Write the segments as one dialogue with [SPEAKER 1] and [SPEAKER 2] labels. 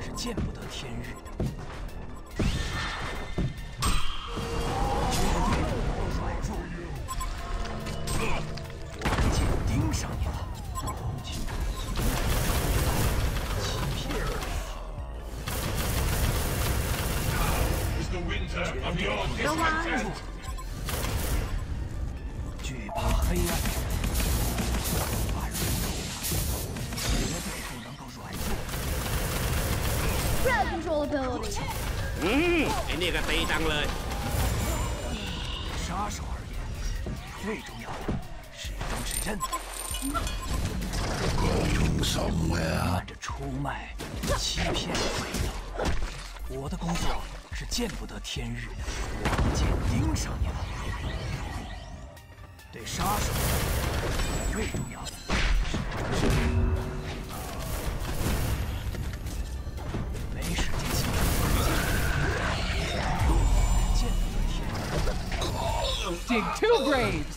[SPEAKER 1] 是见不得天日的。绝对不能软弱。我的剑盯上你了，空气欺骗。绝对不能软弱。惧怕黑暗的人。
[SPEAKER 2] Crowd control ability.
[SPEAKER 3] ไอ้นี่ก็ตีจังเลย
[SPEAKER 1] 杀手而言，最重要的始终是刃。按着出卖、欺骗的味道，我的工作是见不得天日的。我的剑盯上你了。对杀手而言，最重要的始终是刃。
[SPEAKER 4] Dig 2 graves.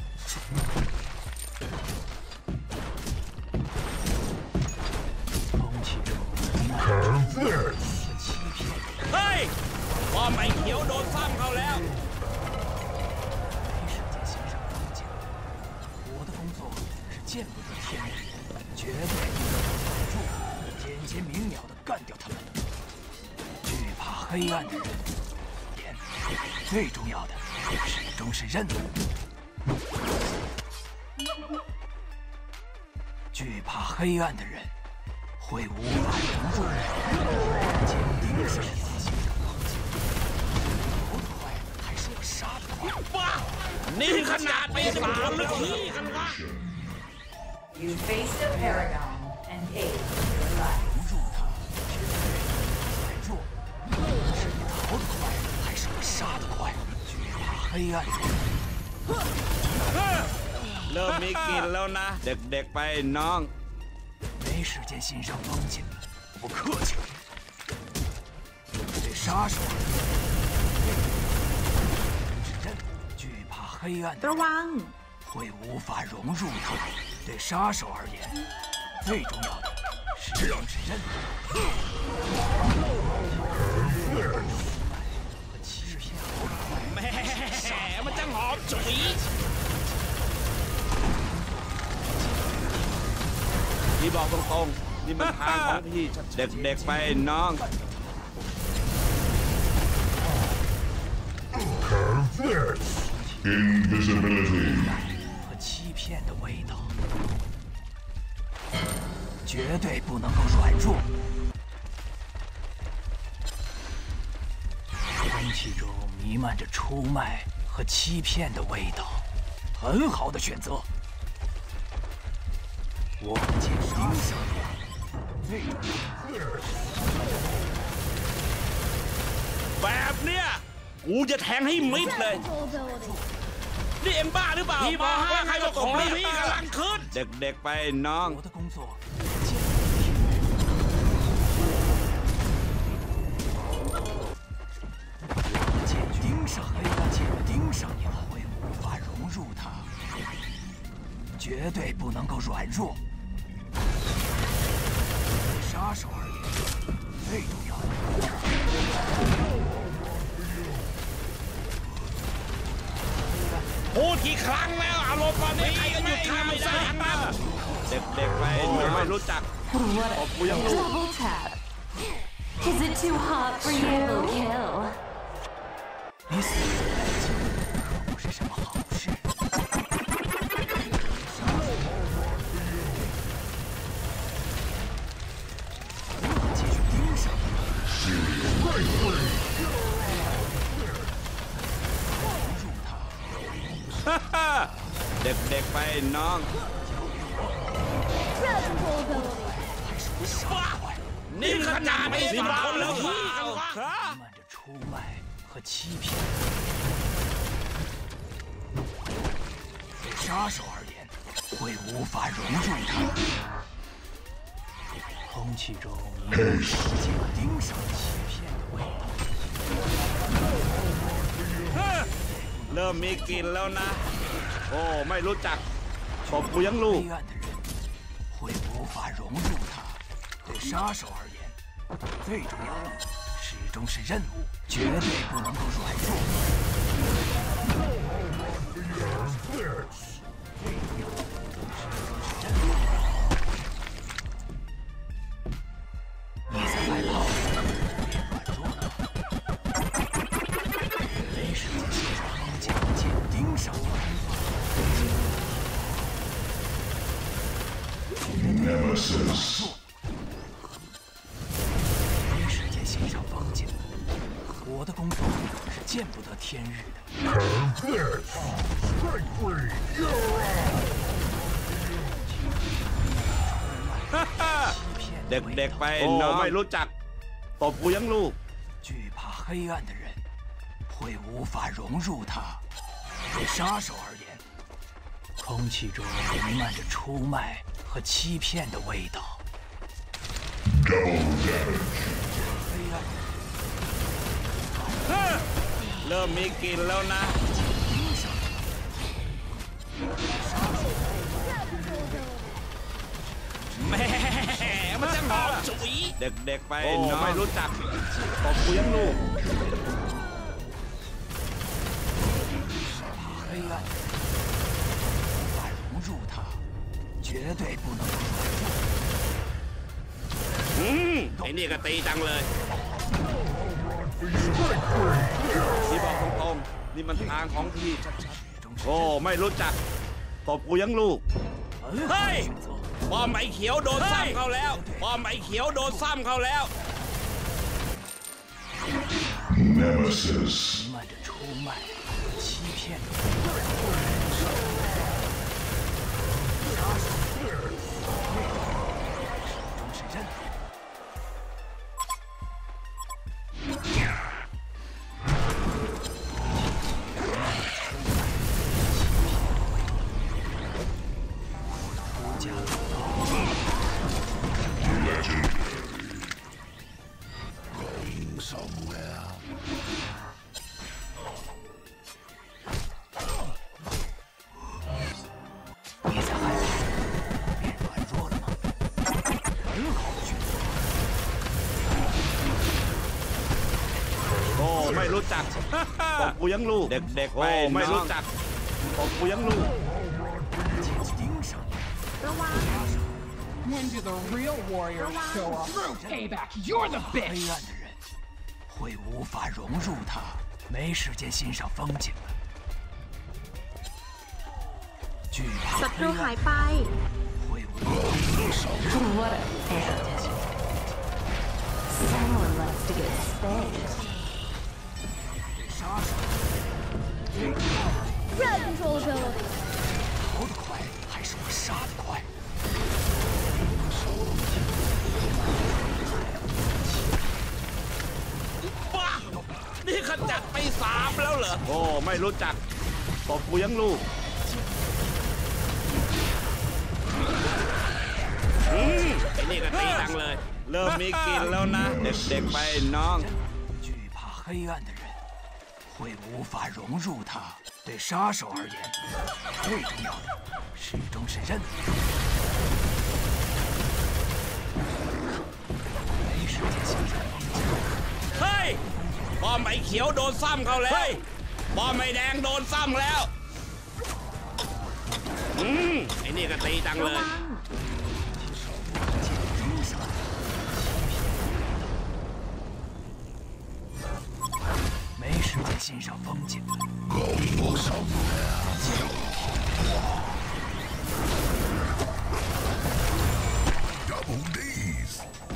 [SPEAKER 1] 空气中弥漫着欺骗。
[SPEAKER 3] เฮ้ยพอไม่เขียวโดนซ้ำเขาแล้ว
[SPEAKER 1] 没时间欣赏风景，我的工作是见不得天日，绝对不能拦住，简洁明了地干掉他们。惧怕黑暗的人，最重要的始终是刃。惧怕黑暗的人会无法融入，坚定是欣赏风景。游得快还是我杀得快？
[SPEAKER 3] บ้านี่ขนาดไปสามนาทีกันวะ
[SPEAKER 5] You faced a paragon and paid your life.
[SPEAKER 1] 融入他，绝对软弱。是你逃得快还是我杀得快？惧怕黑暗的人。
[SPEAKER 3] เริ่มมีกลิ่นแล้วนะ เด็กๆไปน้อง
[SPEAKER 1] 没时间欣赏风景，不客气了。对杀手而言，是刃，惧怕黑暗的人会无法融入他。对杀手而言，最重要的始终是刃。和欺骗。
[SPEAKER 3] แหมมันจะหอมฉุยพี่บอกตรงๆนี่มันทางของพี่เด็กๆไปน้อง
[SPEAKER 6] Invisibility.
[SPEAKER 1] 和欺骗的味道，绝对不能够软弱。空气中弥漫着出卖和欺骗的味道，很好的选择。我剑盯上你，最重要的
[SPEAKER 3] แบบเนี้ยกูจะแทงให้มิด
[SPEAKER 2] Crowd
[SPEAKER 3] เลย
[SPEAKER 2] control ability.
[SPEAKER 3] นี่เอ็มบ้าหรือเปล่าพี่บอกว่าใครมาของนี้กำลังขึ้น เด็กๆไปน้อง
[SPEAKER 1] 我的工作见不得天日。我剑盯上黑暗剑盯上你了，会无法融入它，绝对不能够软弱。对杀手而言，最重要的。
[SPEAKER 3] พูดกี่ครั้งแล้วอารมณ์ตอนนี้ใครก็หยุดข้ามไม่ได้ทั้งนั้นเด็กๆไปไม่รู้จัก
[SPEAKER 7] What a double tap. Is it too hot for you? Kill.
[SPEAKER 1] 你死的爱情可不是什么好事。继续盯上你。
[SPEAKER 3] เด็กๆไปน้อง
[SPEAKER 2] Crowd control ability.
[SPEAKER 3] บ้านี่ขนาดไม่สิบคนแล้วพี่กันวะ
[SPEAKER 1] 弥漫着出卖和欺骗。对杀手而言，会无法融入它。空气中弥漫着盯上欺骗的味道。
[SPEAKER 3] เริ่มมีกลิ่นแล้วนะ โอ้ไม่รู้จักตบกูยังลูก
[SPEAKER 1] 黑暗的人会无法融入它。对杀手而言， 最重要的始终是任务，绝对不能够软弱。你在外跑，别软弱了。没时间欣赏风景，紧盯上你。Nemesis。没时间欣赏风景，我的工作是见不得天日的。
[SPEAKER 3] 哈哈เด็กๆไปน้องไม่รู้จักตบกูยังลูก
[SPEAKER 1] 惧怕黑暗的人会无法融入它。对杀手而言，空气中弥漫着出卖和欺骗的味道。
[SPEAKER 3] เริ่มมีกลิ่นแล้วนะแม่มันจะหอมฉุยเด็กๆไปน้องไม่รู้จักตบกูยังลูก
[SPEAKER 1] 黑暗无法融入它，绝对不能够软弱。
[SPEAKER 3] ไอ้นี่ก็ตีจังเลยนี่บอกตรงๆนี่มันทางของพี่โอ้ไม่รู้จักตบกูยังลูกเฮ้ยบอมไอ้เขียวโดนซ้ำเขาแล้วบอมไอ้เขียวโดนซ้ำเขาแล้ว
[SPEAKER 1] Nemesis 弥漫着出卖和欺骗的味道。始终是任务。你在害怕变软弱了吗？很好的选择。
[SPEAKER 3] โอ้ไม่รู้จักตบกูยังลูกเด็กๆไปไม่รู้จักตบกูยังลูก
[SPEAKER 4] When do the real warriors show up? Payback, you're the bitch!
[SPEAKER 1] 黑暗的人会无法融入它，没时间欣赏风景了。惧怕
[SPEAKER 7] ศัตรูหายไป
[SPEAKER 1] 会无法接受。
[SPEAKER 7] What a fail. Someone likes to get spanked.
[SPEAKER 1] 杀手
[SPEAKER 2] Red controllability.
[SPEAKER 1] 逃得快还是我杀得快？
[SPEAKER 3] บ้านี่ขจัดไป3แล้วเหรอโอ้ไม่รู้จักตบกูยังลูกไอ้นี่ก็ตีดังเลยเริ่มมีกลิ่นแล้วนะเด็กๆไปน้อง
[SPEAKER 1] 惧怕黑暗的人会无法融入它。对杀手而言，最重要的始终是任务。没时间欣赏风景。
[SPEAKER 3] เฮ้ยบอมไอ้เขียวโดนซ้ำเขาแล้วบอมไอ้แดงโดนซ้ำแล้วไอ้นี่ก็ตีจังเลย
[SPEAKER 1] 没时间欣赏风景。
[SPEAKER 6] Double D's.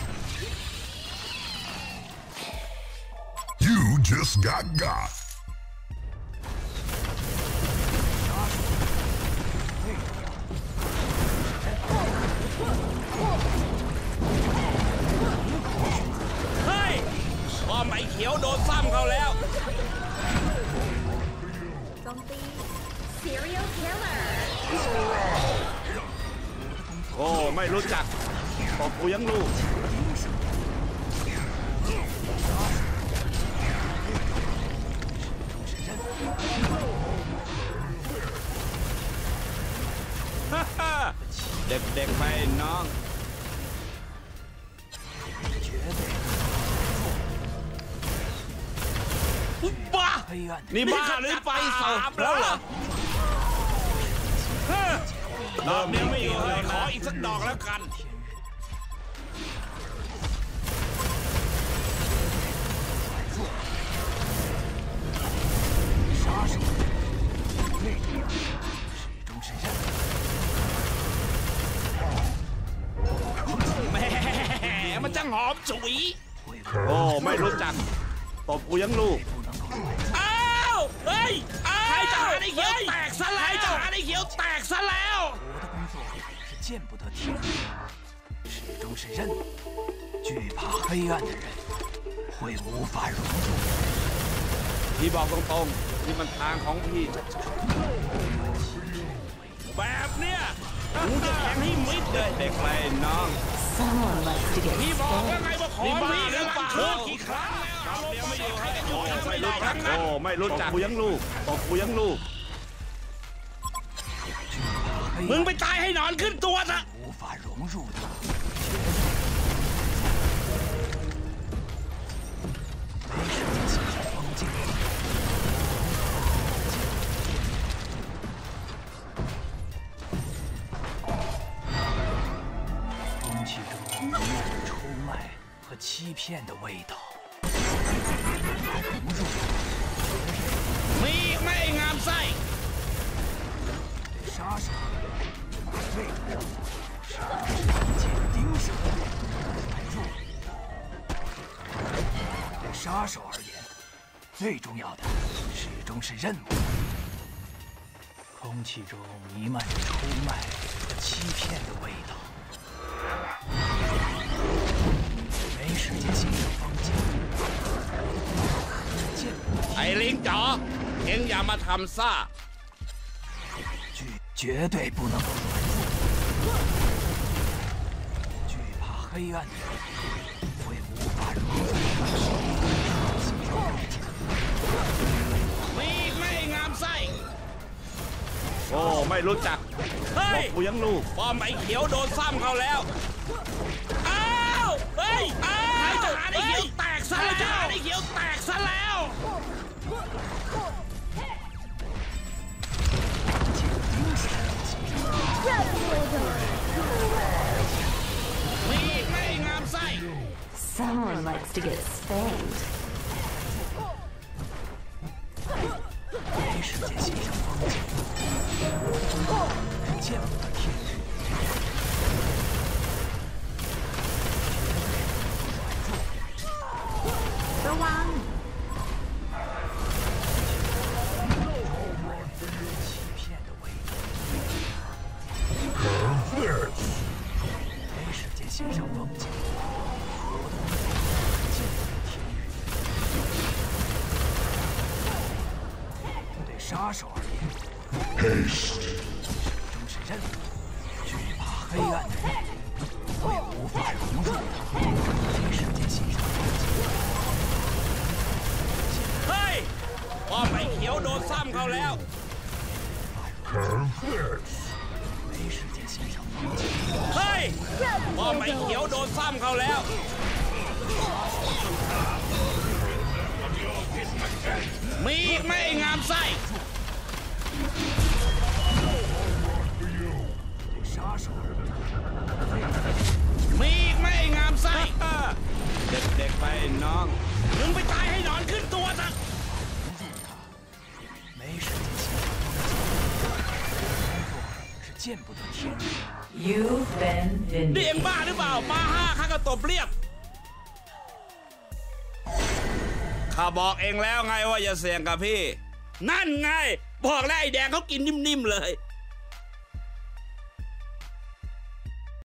[SPEAKER 6] You just got.
[SPEAKER 3] เฮ้ยบอมไอ้เขียวโดนซ้ำเขาแล้ว
[SPEAKER 7] โจมตี Serial Killer
[SPEAKER 3] โอ้ไม่รู้จักตบกูยังลูกเด็กๆไปน้อง
[SPEAKER 1] 绝对
[SPEAKER 3] บ้านี่บ้าหรือไปสามแล้วเหรอดอกนี้ไม่อยู่เลยขออีกสักดอกแล้วกันแหมมันจังหอมฉุยโอ้ไม่รู้จักตบกูยังลูกอ้าวเฮ้ยใครจะหาไอ้เขียวแตกซะแล้วใครจะหาไอ้เขียวแตกซะแล้ว
[SPEAKER 1] 见不得天日，始终是任务。惧怕黑暗的人会无法融入。
[SPEAKER 3] พี่บอกตรงๆนี่มันทางของพี่แบบเนี้ยกูจะแข่งให้มิดเลยเด็กไรน้อง
[SPEAKER 7] Someone likes to get
[SPEAKER 3] พี่บอกว่า
[SPEAKER 7] spanked.
[SPEAKER 3] ไงว่าของพี่หรือเปล่ากี่ครั้งแล้วเดี๋ยวไม่อยู่ให้กันอยู่ไม่รู้จักโอ้ไม่รู้จักกูยังลูกตบกูยังลูกมึงไปตายให้นอนขึ้นตัวซะ
[SPEAKER 1] 无法融入的。没时间欣赏风景。空气中弥漫着出卖和欺骗的味道。融入。
[SPEAKER 3] มีไม่งามไส้
[SPEAKER 1] 杀手最重要的是紧盯手来入。对杀手而言，最重要的始终是任务。空气中弥漫着出卖和欺骗的味道。没时间欣赏风景。
[SPEAKER 3] ไอ้ลิงจ๋อเอ็งอย่ามาทำซ่า
[SPEAKER 1] 绝对不能够软弱。惧怕黑暗的人会无法融入。
[SPEAKER 3] มีไม่งามไส้โอ้ไม่รู้จักบอกกูยังลูกป้อมไอ้เขียวโดนซ้ำเขาแล้วอ้าวเฮ้ยใครจะหาไอ้เขียวแตกซะแล้วไอ้เขียวแตกซะแล้วมีไม่งามไส้
[SPEAKER 7] Someone likes to get spanked.
[SPEAKER 1] 没时间欣赏风景，是见不得天日。
[SPEAKER 2] ระวัง
[SPEAKER 1] 欺骗的味道。没时间欣赏风景，见不得天日。对杀手而言，始终是任务。惧怕黑暗的人会无法融入的。没时间欣赏风景。
[SPEAKER 3] เฮ้ยป้อมไอ้เขียวโดนซ้ำเขาแล้ว
[SPEAKER 1] 没时间欣赏风景。
[SPEAKER 3] เฮ้ยป้อมไอ้เขียวโดนซ้ำเขาแล้วมีไม่งามไส้
[SPEAKER 1] 杀手
[SPEAKER 3] มีไม่งามไส้เด็กๆไปน้องมึงไปตายให้นอนขึ้นตัวซะ
[SPEAKER 1] 没时间欣赏风景，是见不得天日。
[SPEAKER 5] You've been
[SPEAKER 3] นี่เอ็ง
[SPEAKER 5] vindicated.
[SPEAKER 3] บ้าหรือเปล่ามาห้าข้าก็ตบเรียบข้าบอกเองแล้วไงว่าอย่าเสี่ยงกับพี่นั่นไงบอกแล้วไอ้แดงเขากินนิ่มๆเลย